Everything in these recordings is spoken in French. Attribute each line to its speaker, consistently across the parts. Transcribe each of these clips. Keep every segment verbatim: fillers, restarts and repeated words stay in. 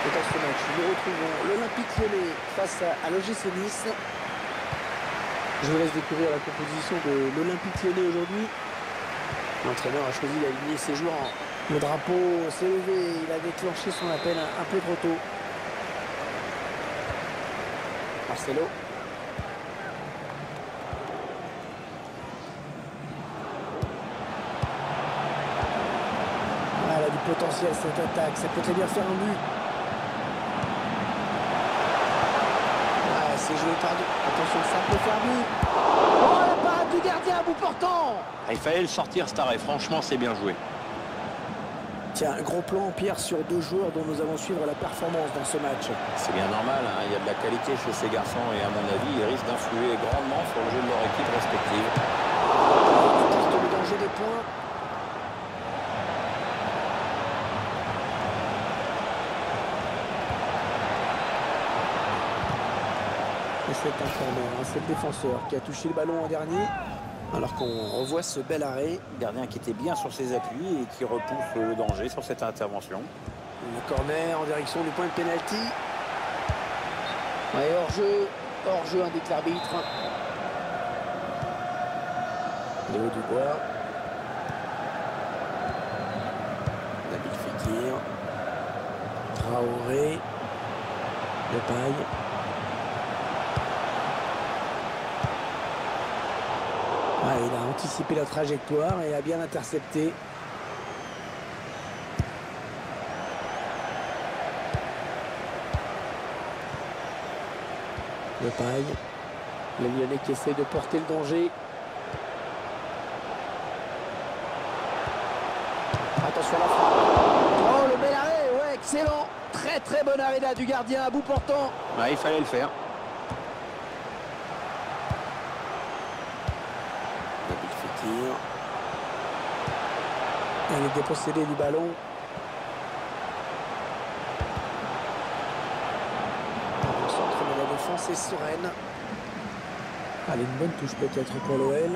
Speaker 1: Et dans ce match, nous retrouvons l'Olympique Lyonnais face à l'O G C Nice. Je vous laisse découvrir la composition de l'Olympique Lyonnais aujourd'hui. L'entraîneur a choisi d'aligner ses joueurs. Le drapeau s'est levé, il a déclenché son appel un, un peu trop tôt. Marcelo. Ah, elle a du potentiel cette attaque, ça peut très bien faire un but. Ah, c'est joué perdu. Attention, ça peut faire but. Oh, la parade du gardien à bout portant.
Speaker 2: Ah, il fallait le sortir cet arrêt, franchement c'est bien joué.
Speaker 1: Tiens, un gros plan, Pierre, sur deux joueurs dont nous allons suivre la performance dans ce match.
Speaker 2: C'est bien normal, hein. Il y a de la qualité chez ces garçons et à mon avis, ils risquent d'influer grandement sur le jeu de leur équipe respective.
Speaker 1: Ils testent le danger des points. Et c'est un corner, hein. C'est le défenseur qui a touché le ballon en dernier. Alors qu'on revoit ce bel arrêt.
Speaker 2: Gardien qui était bien sur ses appuis et qui repousse le danger sur cette intervention.
Speaker 1: Le corner en direction du point de pénalty. Ouais, hors-jeu, hors-jeu, indique l'arbitre. Léo Dubois. Nabil Fekir. Traoré. Depay. Ah, il a anticipé la trajectoire et a bien intercepté. Depay. Le Lyonnais qui essaie de porter le danger. Attention à la frappe. Oh, le bel arrêt, ouais, excellent. Très très bon arrêt là du gardien à bout portant.
Speaker 2: Ouais, il fallait le faire.
Speaker 1: Il est dépossédé du ballon. Le centre de la défense est sereine. Allez, une bonne touche peut-être pour l'O L.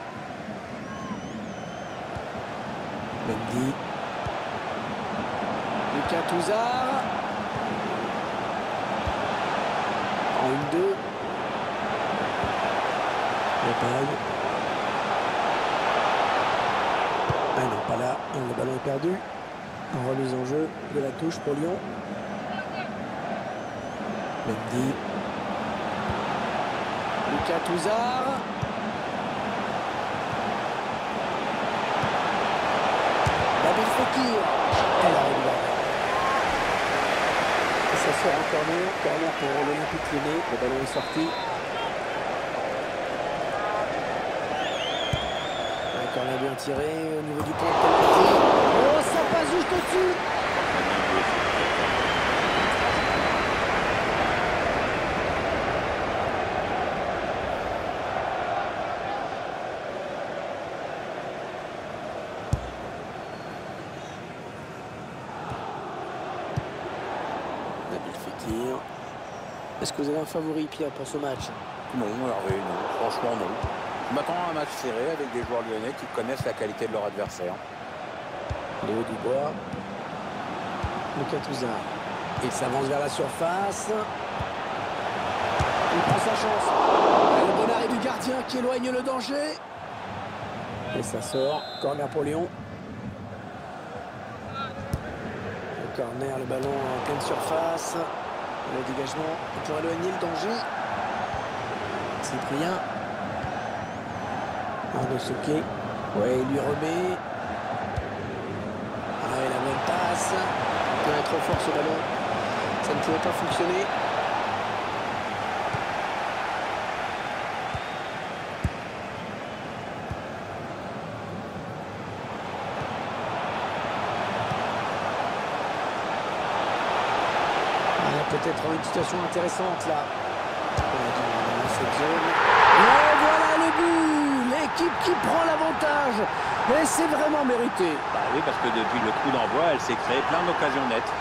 Speaker 1: Mendy. Lucas Touzard. En une deux. Depay. Ah non, pas là. Le ballon est perdu. En remise en jeu de la touche pour Lyon. Mendy. Lucas Touzard. Nabil Fekir. Elle arrive là. Et ça sort en corner. Corner pour l'Olympique Lyonnais. Le ballon est sorti. Corner bien tiré au niveau du point de pénalty. Oh, ça passe juste au-dessus. Nabil Fekir. Est-ce que vous avez un favori, Pierre, pour ce match?
Speaker 2: Non, Hervé, non. Franchement, non. Je m'attends à un match serré avec des joueurs lyonnais qui connaissent la qualité de leur adversaire.
Speaker 1: Léo Dubois. Lucas Touzard. Il s'avance vers la surface. Il prend sa chance. Et le bon arrêt du gardien qui éloigne le danger. Et ça sort. Corner pour Lyon. Le corner, le ballon en pleine surface. Le dégagement pour éloigner le danger. Cyprien. Arnaud Souquet. Ouais, il lui remet. Ah, et la même passe. Il est trop fort ce ballon. Ça ne pouvait pas fonctionner. Ah, peut-être une situation intéressante là. Dans cette zone. Et voilà le but. L'équipe qui prend l'avantage. Et c'est vraiment mérité.
Speaker 2: Bah oui, parce que depuis le coup d'envoi, elle s'est créée plein d'occasions nettes.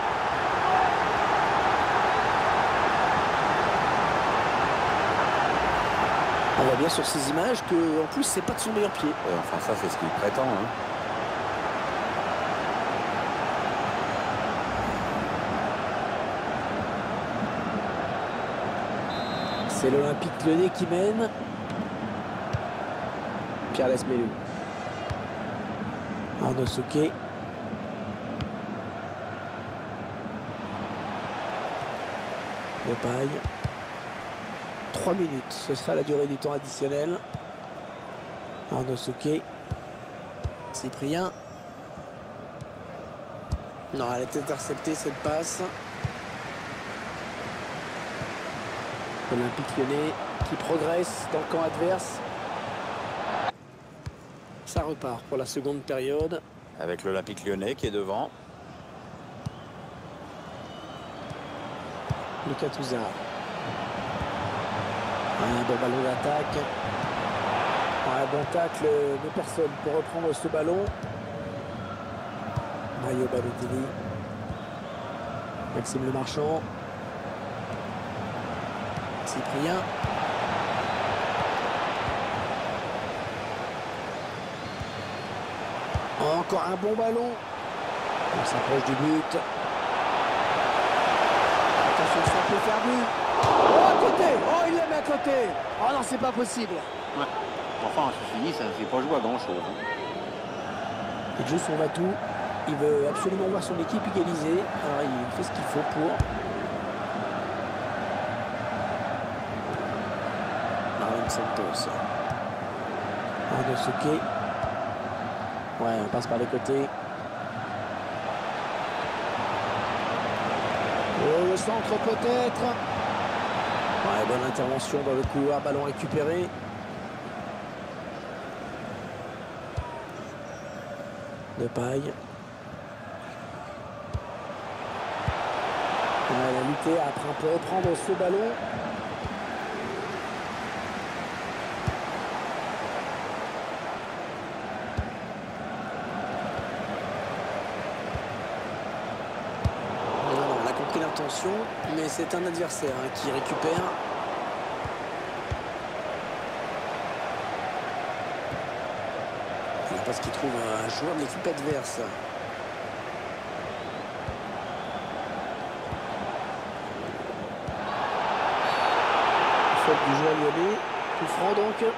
Speaker 1: On voit bien sur ces images que, en plus, c'est pas de son meilleur pied.
Speaker 2: Ouais, enfin, ça, c'est ce qu'il prétend. Hein.
Speaker 1: C'est l'Olympique Lyonnais qui mène. Pierre Lesmelou. Arnaud Souquet. Lepaille. trois minutes, ce sera la durée du temps additionnel. Arnaud Souquet. Cyprien. Non, elle est interceptée cette passe. Olympique Lyonnais qui progresse dans le camp adverse. Ça repart pour la seconde période.
Speaker 2: Avec l'Olympique Lyonnais qui est devant.
Speaker 1: Lucas Touzard. Un bon ballon d'attaque. Un bon tacle de personne pour reprendre ce ballon. Mario Balotelli. Maxime Le Marchand. Cyprien. Encore un bon ballon. On s'approche du but. Attention, ça peut faire but. Oh, à côté. Oh, il la met à côté. Oh non, c'est pas possible.
Speaker 2: Ouais. Enfin, ceci dit, ça ne fait pas jouer à grand-chose.
Speaker 1: Il joue son va-tout. Il veut absolument voir son équipe égaliser. Alors, il fait ce qu'il faut pour. Marlon Santos. Arnaud Souquet. Ouais, on passe par les côtés. Oh, le centre peut-être. Ouais, bonne intervention dans le couloir, ballon récupéré. Lepaille. On a lutté après on peut reprendre ce ballon. L'intention, mais c'est un adversaire hein, qui récupère. Parce qu'il trouve un joueur de l'équipe adverse. Faute du joueur lyonnais. Coup franc donc.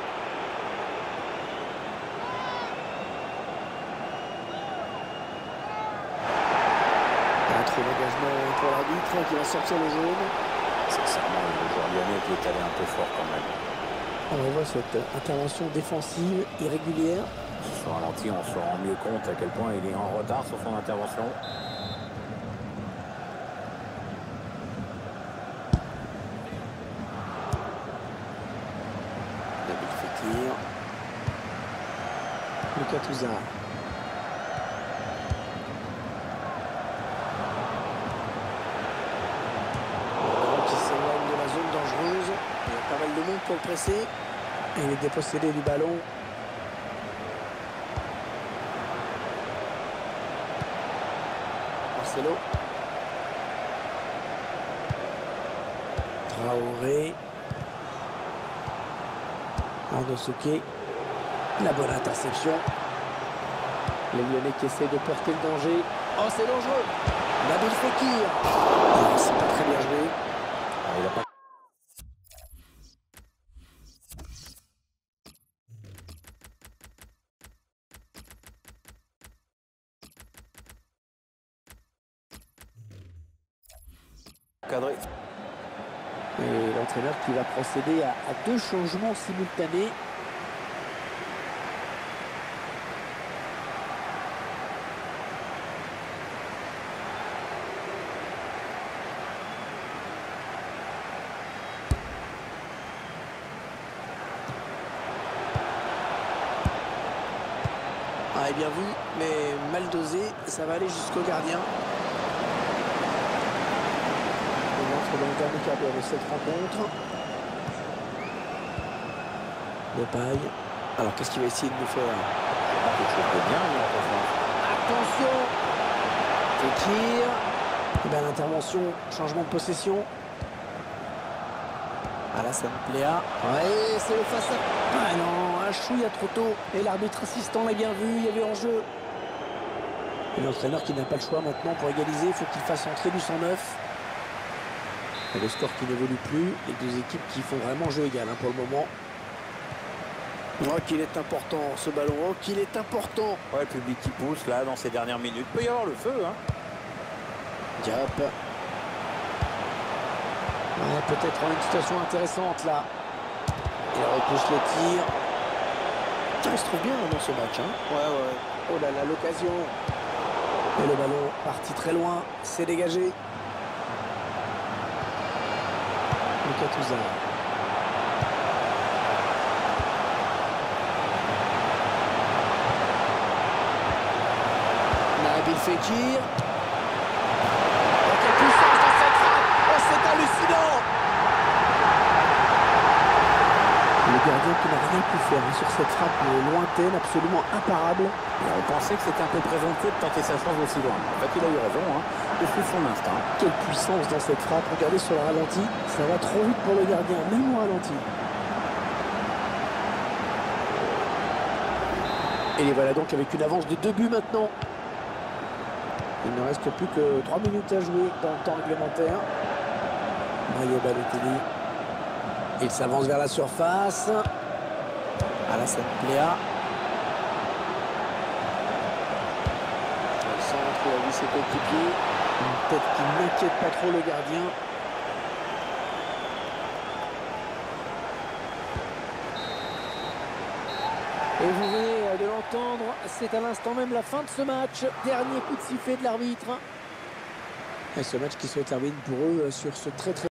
Speaker 1: Trop d'engagement pour l'arbitre qui va sortir le jaune.
Speaker 2: Sincèrement, le joueur lyonnais qui est allé un peu fort quand même.
Speaker 1: On voit cette intervention défensive irrégulière.
Speaker 2: Sur le ralenti, on se rend mieux compte à quel point il est en retard sur son intervention.
Speaker 1: David Fekir. Lucas Touzard. Pas mal de monde pour le presser. Et il est dépossédé du ballon. Marcelo. Traoré. Arnaud Souquet. La bonne interception. Les Lyonnais qui essaient de porter le danger. Oh, c'est dangereux. Nabil Fekir. Oh, c'est pas très bien joué.
Speaker 2: Ah, il a pas... cadré.
Speaker 1: Et l'entraîneur qui va procéder à, à deux changements simultanés. Ah, et bien vu, mais mal dosé, ça va aller jusqu'au gardien. Dans le dernier quart d'heure de cette rencontre. Lepaille. Alors qu'est-ce qu'il va essayer de nous faire?
Speaker 2: Quelque chose de bien,
Speaker 1: attention. Fekir. Et bien l'intervention, changement de possession. Alassane Pléa. Ouais, c'est le face à... Ah non, un chouïa trop tôt. Et l'arbitre assistant l'a bien vu, il y avait en jeu. Et l'entraîneur qui n'a pas le choix maintenant pour égaliser, il faut qu'il fasse entrer du cent neuf. Et le score qui n'évolue plus, les deux équipes qui font vraiment jeu égal hein, pour le moment. Oh, qu'il est important ce ballon, oh, qu'il est important.
Speaker 2: Ouais, le public qui pousse là dans ces dernières minutes. Il peut y avoir le feu. Hein.
Speaker 1: Diop. Ouais, peut-être une situation intéressante là. Il repousse le tir. Il se trouve bien dans ce match. Hein. Ouais, ouais. Oh là là, l'occasion. Et le ballon parti très loin. C'est dégagé. Lucas Touzard. Nabil Fekir. Oh, quelle puissance dans cette frappe. Oh, c'est hallucinant. Le gardien qui n'a rien pu faire hein, sur cette frappe lointaine, absolument imparable.
Speaker 2: On pensait que c'était un peu présomptueux de tenter sa chance aussi loin. En fait, il a eu raison, hein, de suivre son instinct.
Speaker 1: Quelle puissance dans cette frappe. Regardez sur le ralenti, ça va trop vite pour le gardien, même au ralenti. Et les voilà donc avec une avance de deux buts maintenant. Il ne reste plus que trois minutes à jouer dans le temps réglementaire. Mario Balotelli. Il s'avance vers la surface. Alassane Pléa. Le centre, il a vu ses coéquipiers. Une tête qui n'inquiète pas trop le gardien. Et vous venez de l'entendre, c'est à l'instant même la fin de ce match. Dernier coup de sifflet de l'arbitre. Et ce match qui souhaite l'arbitre pour eux sur ce très très